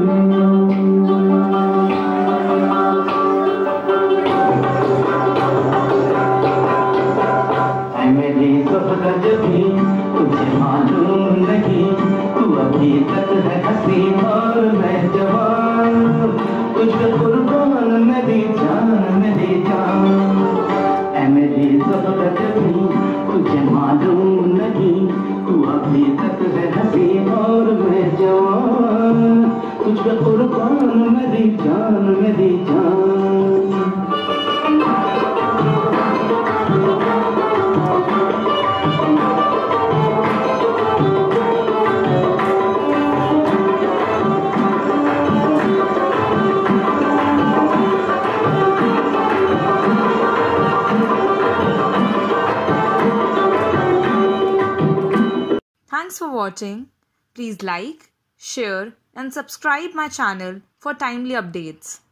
मेरी ज़ोहरत भी तुझे मालूम नहीं, तू अभी तक है हसीन और मैं जवान, तुझ पे कुर्बान मेरी जान मेरी जान। ऐ मेरी ज़ोहरत भी तुझे मालूम नहीं, तू अभी तक है हसीन और मैं जवान, तुझ पे कुर्बान मेरी जान मेरी जान। Thanks for watching. Please like, share and subscribe my channel for timely updates.